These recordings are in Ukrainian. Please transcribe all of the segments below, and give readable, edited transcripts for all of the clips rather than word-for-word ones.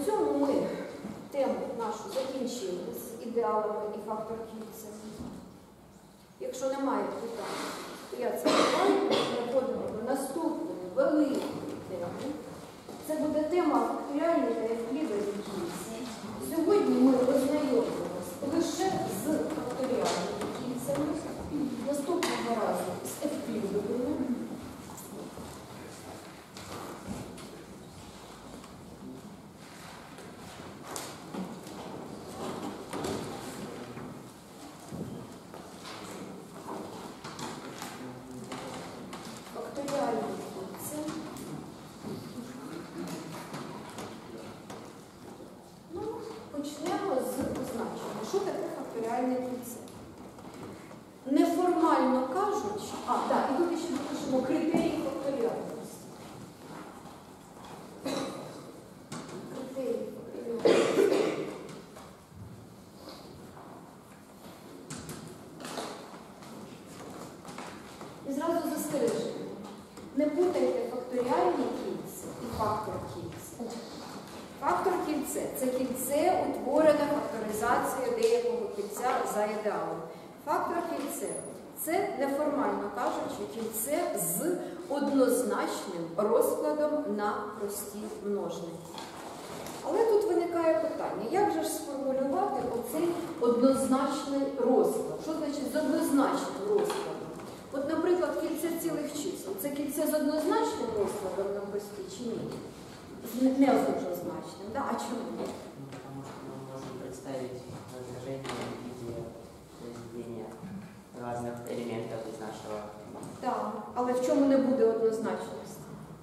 цьому ми тему нашу закінчили з ідеалами і фактор кільця. Якщо немає питань, то я це питаю, переходимо до наступної великої теми. Це буде тема факторіальної та евклідової кільця. Сьогодні ми ознайомимося лише з факторіальними кільцями, наступного разу з евклідовими. Почнемо з означення. Що таке факторіальне кільце? Неформально кажучи, і тут ще допишемо критерії факторіальності. Критерії факторіальності. І зразу застереження. Не путайте факторіальні кільце і фактор кільця. Фактор кільце – це кільце, утворене факторизацією деякого кільця за ідеалом. Фактор кільце – це, неформально кажучи, кільце з однозначним розкладом на прості множники. Але тут виникає питання, як же ж сформулювати оцей однозначний розклад? Що значить з однозначним розкладом? От, наприклад, кільце цілих чисел. Це кільце з однозначним розкладом на прості чи ні? Не однозначным, да? А чему? Ну, потому что мы можем представить разложение в виде произведения разных элементов из нашего. Так, але в чому не буде однозначності?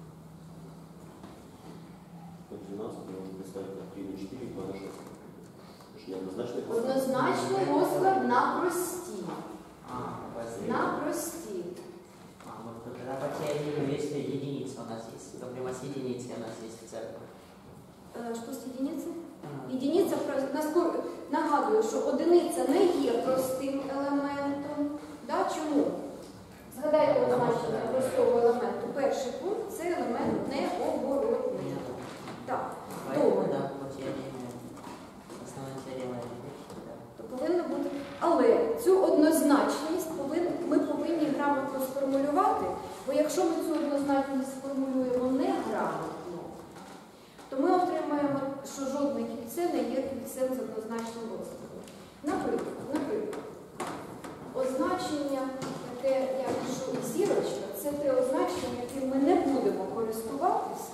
По 12 мы можем представить на 3 на 4 2 на 6. Это же неоднозначный розклад. Однозначний розклад на прості. На прості. Вот тогда по теории, если единица у нас есть, то прямо с единицей у нас есть цифра. Що з єдиниці? Єдиниця, нагадую, що одиниця не є простим елементом. Да? Чому? Згадайте означення простого елементу. Перший пункт – це елемент необоротний. Так. Добре. То повинно бути. Але цю однозначність ми повинні грамотно сформулювати, бо якщо ми цю однозначність сформулюємо неграмотно, то ми отримаємо, що жодне кільце не є кільцем з однозначним розкладом. Наприклад, означення, таке, я пишу зірочка, це те означення, яким ми не будемо користуватись.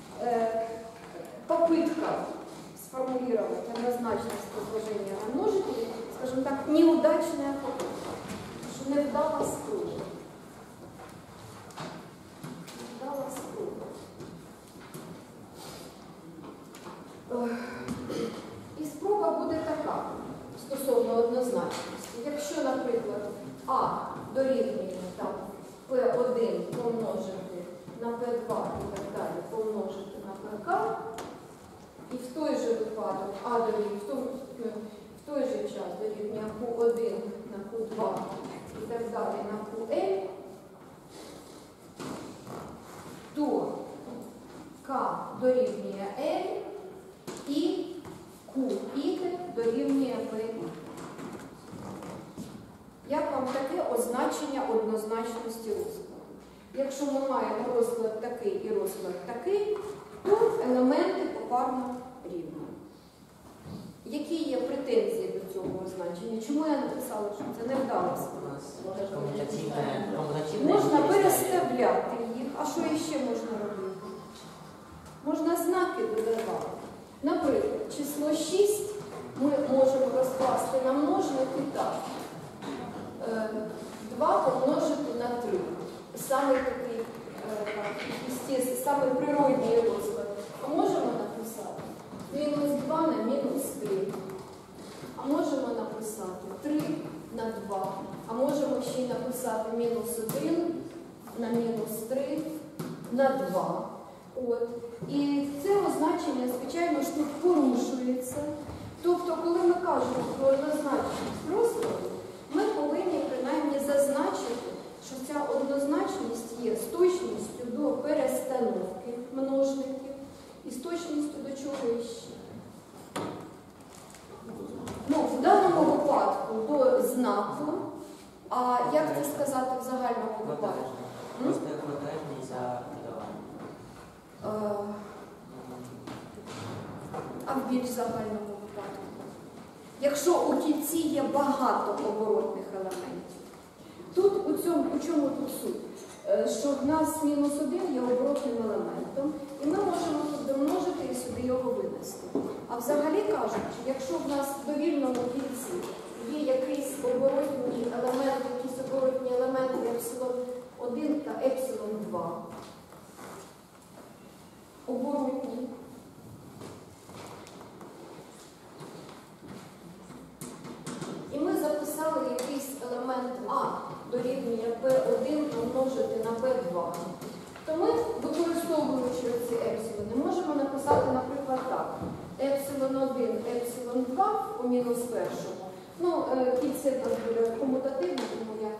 Попытка сформулировать однозначность предложения на множителе, скажем так, неудачная попытка, что не вдала спроба. Вдала спроба. І спроба буде така, стосовно однозначності. Якщо, наприклад, А дорівнює там P1 помножити на P2 і так далі, помножити на ПК, і в той же випадок А дорівнює, в той же час дорівнює Q1 на Q2 і так далі на QL, то К дорівнює L і QI дорівнює PI. Як вам таке означення однозначності розкладу? Якщо ми маємо розклад такий і розклад такий, то елементи попарно рівні. Які є претензії до цього означення? Чому я написала, що це не вдалося? Можна переставляти їх. А що ще можна робити? Можна знаки додавати. Наприклад, число 6 ми можемо розкласти на множники так. 2 помножити на 3. Саме такий, саме природній розклад. А можемо написати мінус 2 на мінус 3. А можемо написати 3 на 2. А можемо ще й написати мінус 1 на мінус 3 на 2. От. І це означення, звичайно ж, тут порушується. Тобто, коли ми кажемо про однозначність розкладу, ми повинні принаймні зазначити, що ця однозначність є з точністю до перестановки множників і з точністю до чого ще. в більш загальному випадку. Якщо у кільці є багато оборотних елементів. Тут у чому тут суть? Що в нас -1 є оборотним елементом, і ми можемо тут домножити і сюди його винести. А взагалі кажучи, якщо в нас в довільному кільці є якийсь оборотній елемент, якісь оборотні елементи ε1 та ε2, оборотні, і ми записали якийсь елемент А дорівнює P1 помножити на P2, то ми, використовуючи ці епсилони, можемо написати, наприклад, так. ε1, ε2 у мінус першому. Ну, кільце там буде комутативне, тому я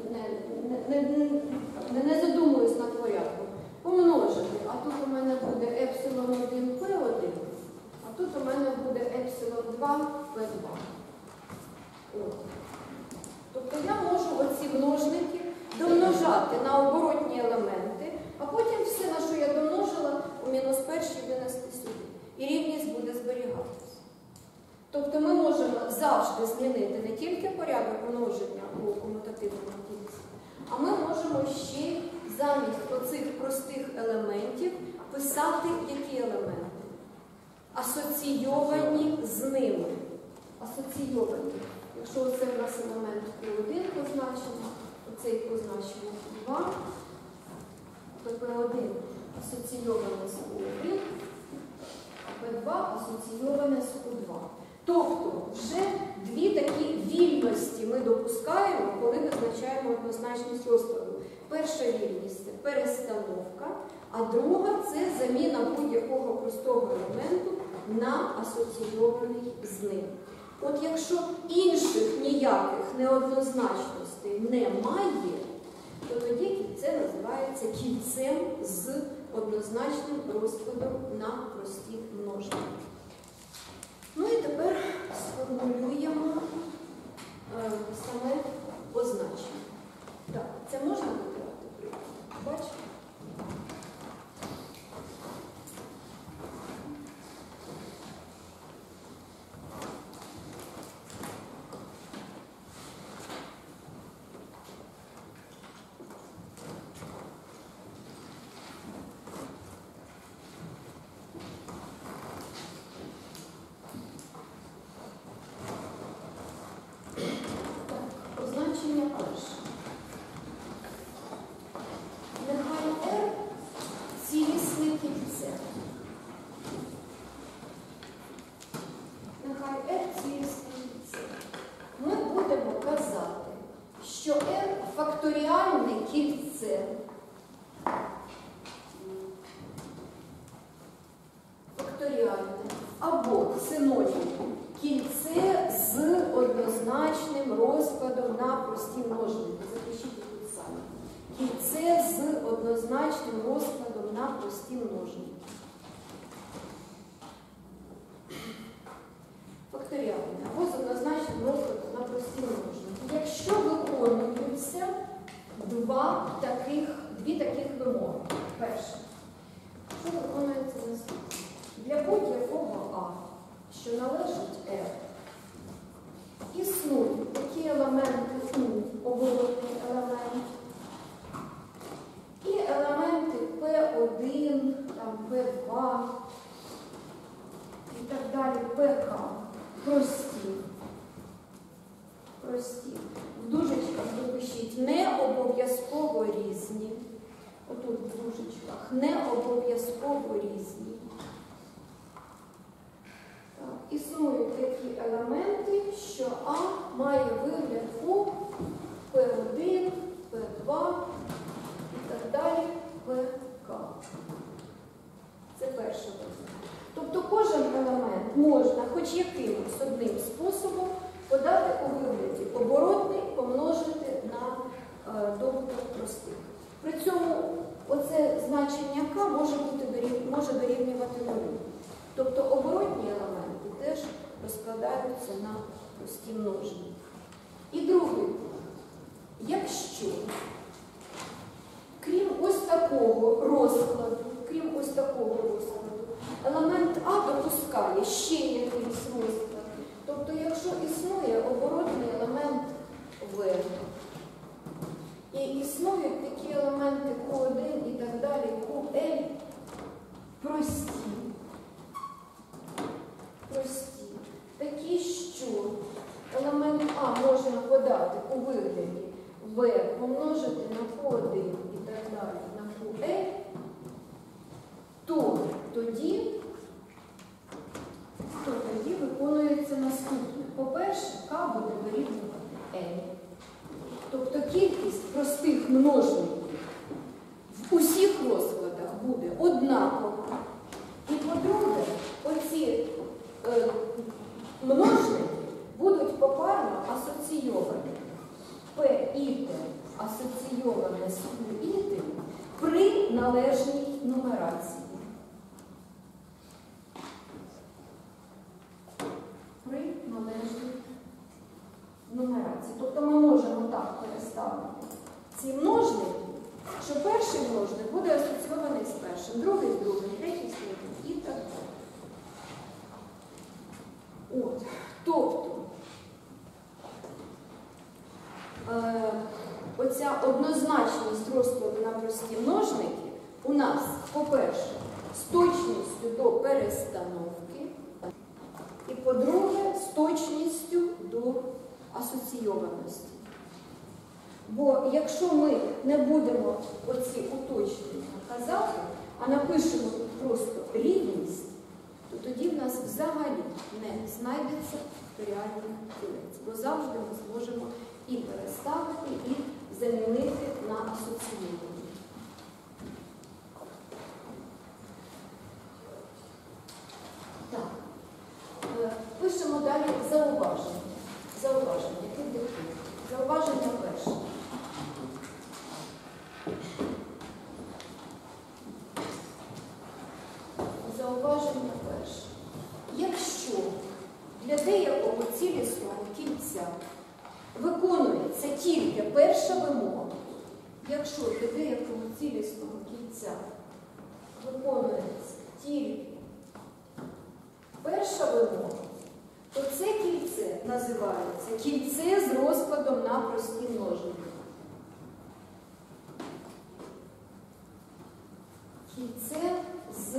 не задумуюсь над порядком. Помножити, а тут у мене буде ε1 P1, а тут у мене буде ε2 P2. От. Тобто я можу оці множники домножати на оборотні елементи, а потім все, на що я домножила, у мінус першій винести сюди. І рівність буде зберігатися. Тобто ми можемо завжди змінити не тільки порядок множення у комутативному кільці, а ми можемо ще замість оцих простих елементів писати які елементи? Асоційовані з ними. Асоційовані. Якщо оце в нас елемент P1 позначено, оцей позначено P2, то P1 асоційоване з Q1, а P2 асоціюване з Q2. Тобто вже дві такі вільності ми допускаємо, коли визначаємо однозначність розкладу. Перша вільність – це перестановка, а друга – це заміна будь-якого простого елементу на асоційований з ним. От якщо інших ніяких неоднозначностей немає, то тоді кільце називається кільцем з однозначним розкладом на прості множники. Ну і тепер сформулюємо саме позначення. Так, це можна вибирати? Бачите? Позначення перше. Нехай R цілісне кільце. Нехай R цілісне кільце. Ми будемо казати, що R факторіальне кільце. Факторіальне. Або синонім. Кільце з однозначним розкладом на прості множники. Запишіть тут самі. Кільце з однозначним розкладом на прості множники. Факторіальне. Або з однозначним розкладом на прості множники. Якщо виконуються дві таких вимоги. Перше. Що виконується наступне? Для будь-якого А, що належить R, існують такі елементи У, оборотний елемент, і елементи P1, там, P2 і так далі, ПК, прості. В дужечках допишіть не обов'язково різні. Отут в дужечках не обов'язково різні. Існують такі елементи, що А має вигляд У, P1, P2 і так далі, ПК. Це перше визнання. Тобто кожен елемент можна хоч якимось одним способом подати у вигляді оборотний, помножити на добуток простих. При цьому оце значення К може дорівнювати нулю. Тобто оборотні елементи теж розкладаються на прості множники. І другий, якщо крім ось такого розкладу, елемент А допускає ще прості. Такі, що елемент А можна подати у вигляді В помножити на Q1 і так далі на QL, то тоді виконується наступне. По-перше, К буде вирівнювати L. Тобто кількість простих множників в усіх розкладах буде однакова. І по-друге, оці множники будуть попарно асоційовані. П і Т асоційоване з Q і Т при належній нумерації. При належній нумерації. Тобто ми можемо так переставити ці множники, що перший множник буде асоційований з першим, другий з другим, третій з третім і так далі. От. Тобто, оця однозначність розкладу на прості множники у нас, по-перше, з точністю до перестановки, і, по-друге, з точністю до асоційованості. Бо якщо ми не будемо оці уточнення казати, а напишемо тут просто рівність, то тоді в нас взагалі не знайдеться факторіальний кілець, бо завжди ми зможемо і переставити, і замінити на асоційовані. Так. Пишемо далі зауваження. Зауваження. Зауваження перше. Зауваження перше. Якщо для деякого цілісного кільця виконується тільки перша вимога, якщо для деякого цілісного кільця виконується тільки перша вимога, то це кільце називається кільце з розкладом на прості множники. Кільце з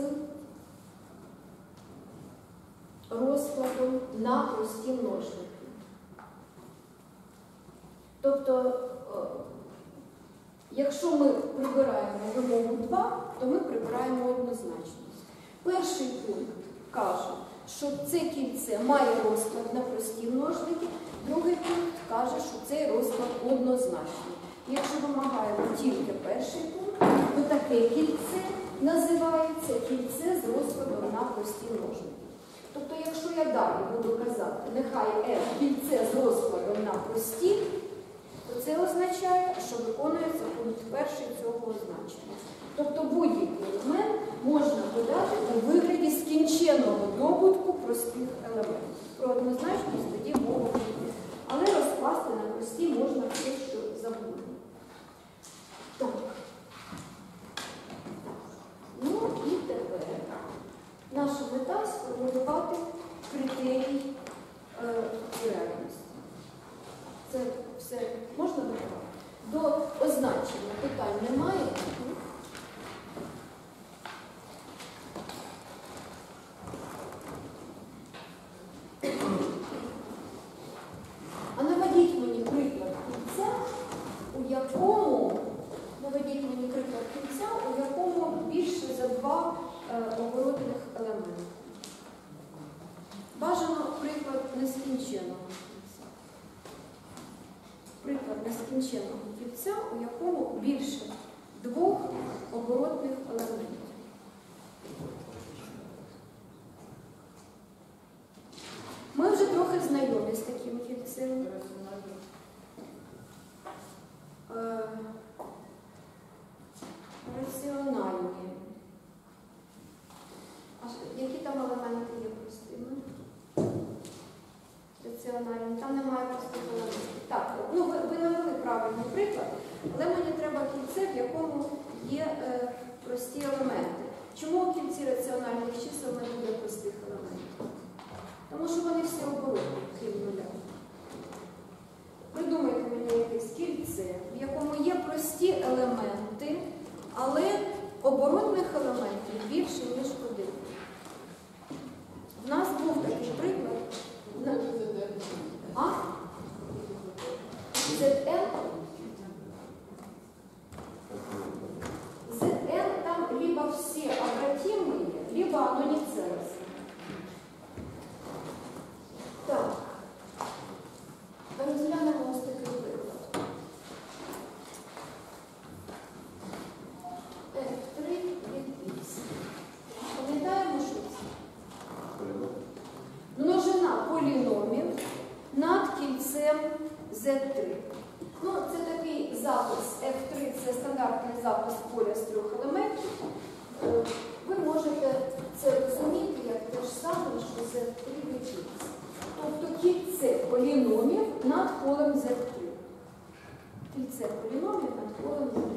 розкладом на прості множники. Тобто, якщо ми прибираємо вимогу 2, то ми прибираємо однозначність. Перший пункт каже, що це кільце має розклад на прості множники, другий пункт каже, що цей розклад однозначний. Якщо вимагаємо тільки перший пункт, то таке кільце називається кільце з розкладом на прості множники. Тобто, якщо я далі буду казати, нехай F кільце з розкладом на прості, то це означає, що виконується пункт перший цього означення. Тобто будь-який елемент можна подати у вигляді скінченого добутку простих елементів. Про однозначність тоді мова буде. Але розкласти на прості можна все, що завгодно. Так. Ну і тепер наша мета сформулювати критерій реальності. Це все можна додати? До означення питань немає. А наведіть мені приклад кільця, у якому більше за 2 оборотних елементи. Бажано приклад нескінченого кільця. Приклад нескінченого кільця, у якому більше 2 оборотних елементів. Ми вже трохи знайомі з таким кільцем. Раціональні. А які там елементи є простими? Раціональні. Там немає простих елементів. Так, ну ви навели правильний приклад, але мені треба кільце, в якому є прості елементи. Чому у кільці раціональних чисел не буде простих елементів? Тому що вони всі оборотні, крім нуля. Придумайте мені якесь кільце, в якому є прості елементи, але оборотних елементів більше, ніж Z3. Ну, це такий запис F3, це стандартний запис поля з 3 елементів. Ви можете це розуміти як те ж саме, що Z3 є кільце. Тобто кільце поліномів над полем Z3. Кільце поліномів над полем Z3.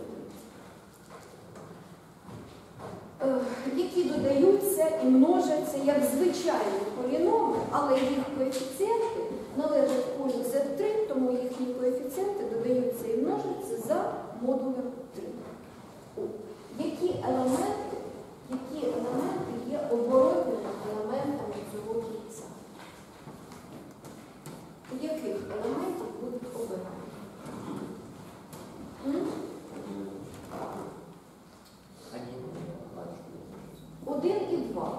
Які додаються і множаться як звичайні поліноми, але їх коефіцієнти належать полю Z3, тому їхні коефіцієнти додаються і множаться за модулем 3. Які елементи є оборотними елементами цього кільця? Яких елементів будуть обирані? Один і два.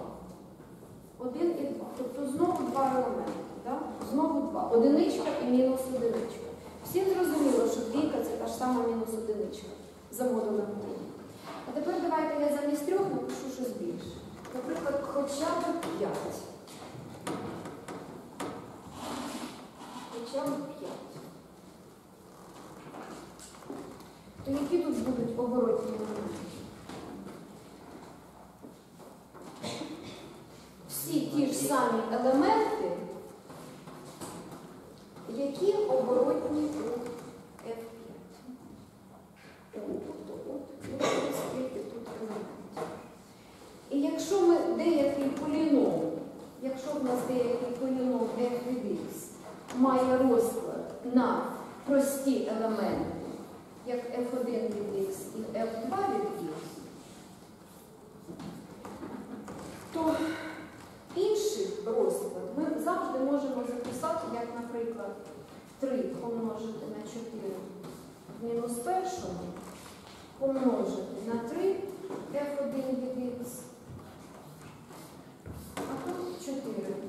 Тобто знову два елементи. Да? Знову два. Одиничка і мінус одиничка. Всім зрозуміло, що двійка це та ж сама мінус одиничка за модулем 3. А тепер давайте я замість 3 напишу щось більше. Наприклад, хоча б 5. Хоча б 5. То які тут будуть оборотні елементи? Всі ті ж самі елементи, які оборотні у F5. І якщо ми деякий поліном, якщо в нас деякий поліном f від x має розклад на прості елементи, як f1 від x і f2 від x, то інший розклад ми завжди можемо записати, як, наприклад, 3 помножити на 4 в мінус першому, помножити на 3 f1 від x, а тут 4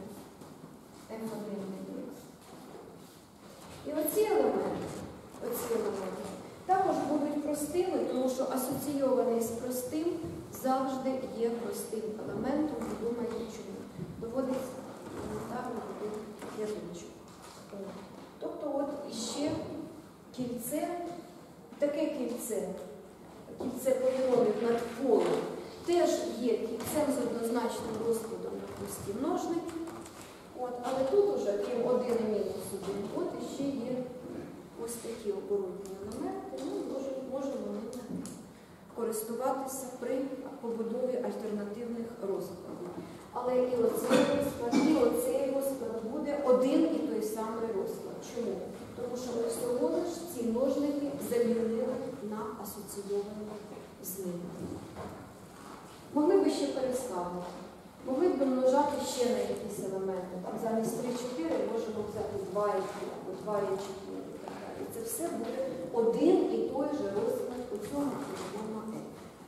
f1 від x. І оці елементи також будуть простими, тому що асоційований з простим завжди є простим елементом. Ви думаєте, чому? Доводиться елементарно робити язичок. Тобто от іще кільце, таке кільце поліномів над полем, теж є кільцем з однозначним розкладом на прості множники. Але тут уже, крім 1 і мінус 1, от іще є ось такі оборотні елементи, ми можемо ними користуватися при побудові альтернативних розкладів. Але і оцей розклад буде один і той самий розклад. Чому? Тому що ми всього лиш ці множники замінили на асоційовані з ними. Могли б ще переставити. Могли б домножати ще на якісь елементи. Там замість 3-4 можемо взяти 2 і 3, або 2 і 4 і так далі. Це все буде один і той же розклад у цьому поліному F.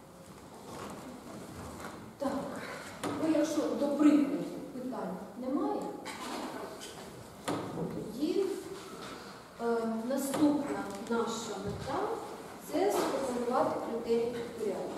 Так, ну якщо до прикладу питань немає, тоді наступна наша мета – це сформулювати критерії факторіальності.